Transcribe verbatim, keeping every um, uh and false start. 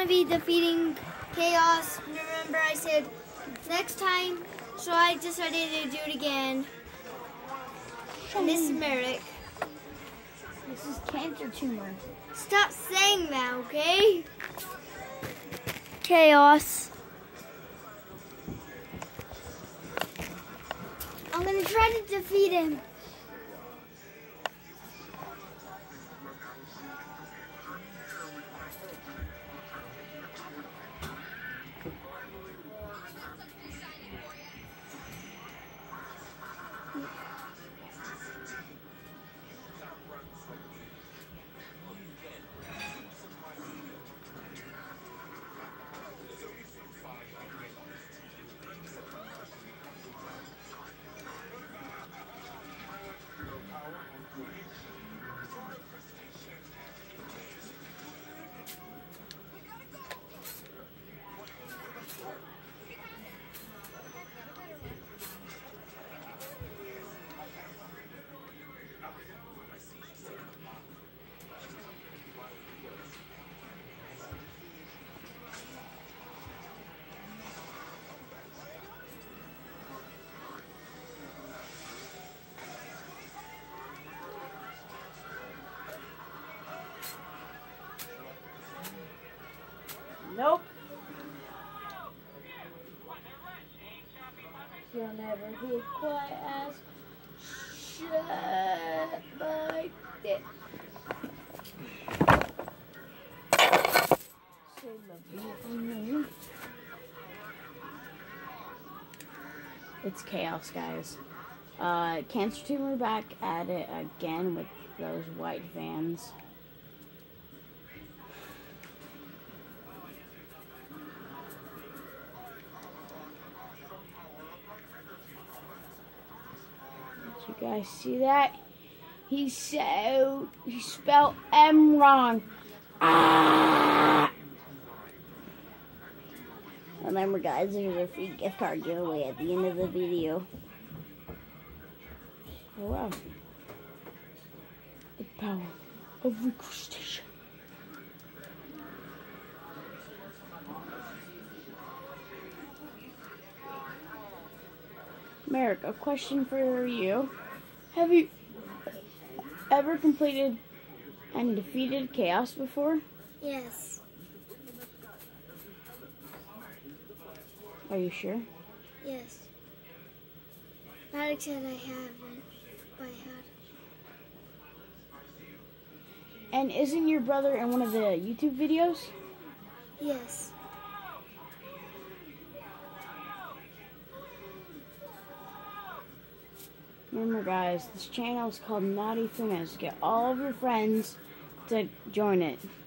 to be defeating Chaos. Remember I said next time, so I decided to do it again. And this is Merrick. This is Cancer Tumor. Stop saying that, okay? Chaos. I'm gonna try to defeat him. Nope. You'll never be quiet as shut like this. So lovely. It's Chaos, guys. Uh, Cancer Tumor back at it again with those white vans. You guys see that? He so he spelled M wrong. Ah! Remember, guys, there's a free gift card giveaway at the end of the video. Oh wow! The power of recruitation. Merrick, a question for you. Have you ever completed and defeated Chaos before? Yes. Are you sure? Yes. Alex said I haven't, but I had. And isn't your brother in one of the YouTube videos? Yes. Remember, guys, this channel is called Naughty Funas. Get all of your friends to join it.